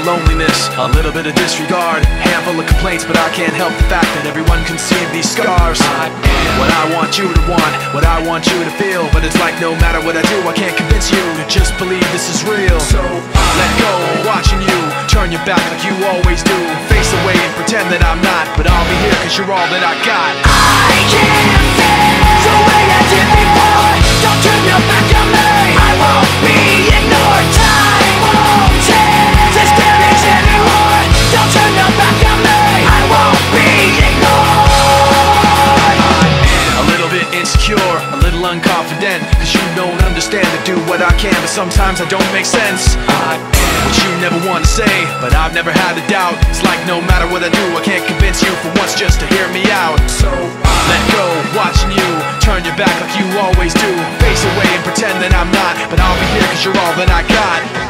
of loneliness, a little bit of disregard, handful of complaints, but I can't help the fact that everyone can see these scars. I am what I want you to want, what I want you to feel, but it's like no matter what I do, I can't convince you to just believe this is real. So let go, watching you turn your back like you always do, face away and pretend that I'm not, but I'll be here cause you're all that I got. I can't feel the way I did before. Don't turn your back on me, I won't be ignored. Time won't change this damage anymore. Don't turn your back on me, I won't be ignored. A little bit insecure, a little unconfident, cause you don't understand to do what I can, but sometimes I don't make sense. I am what you never want to say, but I've never had a doubt. It's like no matter what I do, I can't convince you for once just to hear me out. So let go, watching you turn your back like you always do, face away and pretend that I'm not, but I'll be here cause you're all that I got.